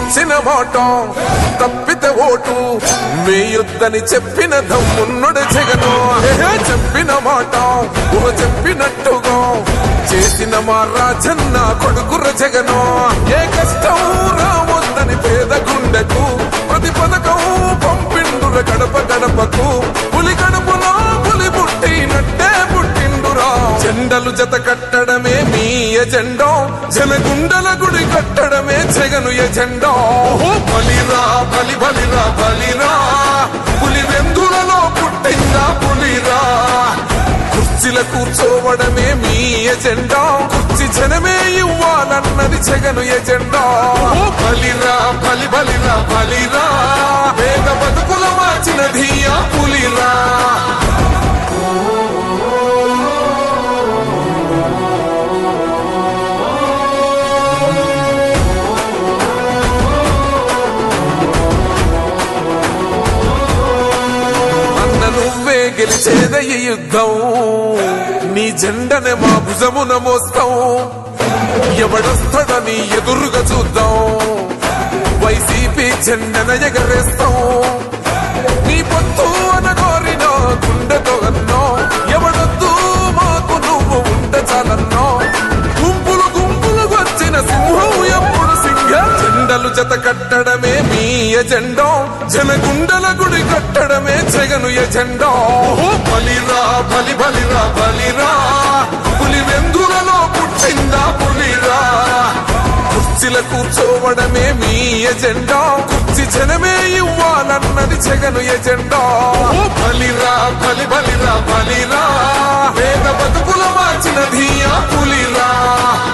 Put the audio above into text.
ఇచ్చిన మాట తప్పితే ఓటు వేయొద్దని చెప్పిన దమ్మున్నడు జగను. చెప్పిన మాట చెప్పినట్టుగా చేసిన మా రాజన్న కొడుకుర జగను. ఏ కష్టం రావద్దని పేద గుండెకు ప్రతి పథకం పంపిండుర గడప గడపకు. పులి గడపలో పులి పుట్టినట్టే పుట్టిండురా. జెండలు జత కట్టడమే మీ ఎజెండా, జనగుండల గుడి కట్టడమే జగను ఎజెండా. బలిరా బలి బలిరా బలిరా, పులి వెందులలో పుట్టిందా పులిరా. కుర్చీల కూర్చోవడమే మీ ఎజెండా, కుర్చీ జనమే ఇవ్వాలన్నది జగను ఎజెండా. బలిరా బలి బలిరా బలిరా, పేద బతుకుల మార్చినది ఆ పులిరా. గెలిచేద ఈ యుద్ధం, నీ జెండనే మా భుజమున మోస్తాం. ఎవడొస్తాడని ఎదురుగా చూద్దాం, వైసీపీ జెండన ఎగరేస్తాం. నీ పొత్తు అనగోరిన గుండెతో అన్నో, ఎవడొద్దు మాకు నువ్వు ఉంటే చాలన్నో. గుంపులు గుంపులు వచ్చిన సింహం ఎప్పుడు సింహం. జెండలు జత కట్టడమే మీ ఎజెండా, జనగుండల గుడి కట్టడమే జగను ఎజెండా. బలిరా బలి బలిరా బలిరా, పులి వెందులలో పుట్టిందా పులిరా. కుర్చీల కూర్చోవడమే మీ ఎజెండా, కుర్చీ జనమే ఇవ్వాలన్నది జగను ఎజెండా. బలిరా బలి బలిరా బలిరా, పేద బతుకుల మార్చినది ఆ పులిరా.